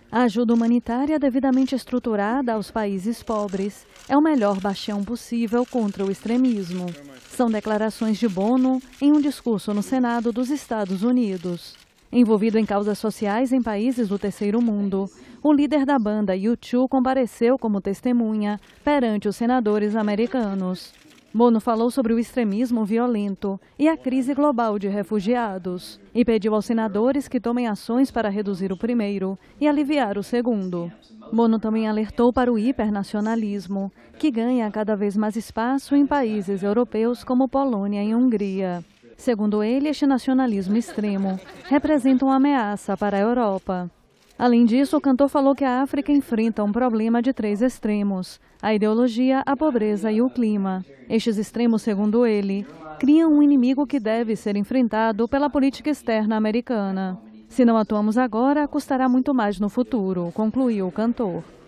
A ajuda humanitária devidamente estruturada aos países pobres é o melhor bastião possível contra o extremismo. São declarações de Bono em um discurso no Senado dos Estados Unidos. Envolvido em causas sociais em países do terceiro mundo, o líder da banda U2 compareceu como testemunha perante os senadores americanos. Bono falou sobre o extremismo violento e a crise global de refugiados e pediu aos senadores que tomem ações para reduzir o primeiro e aliviar o segundo. Bono também alertou para o hipernacionalismo, que ganha cada vez mais espaço em países europeus como Polônia e Hungria. Segundo ele, este nacionalismo extremo representa uma ameaça para a Europa. Além disso, o cantor falou que a África enfrenta um problema de 3 extremos: a ideologia, a pobreza e o clima. Estes extremos, segundo ele, criam um inimigo que deve ser enfrentado pela política externa americana. Se não atuamos agora, custará muito mais no futuro, concluiu o cantor.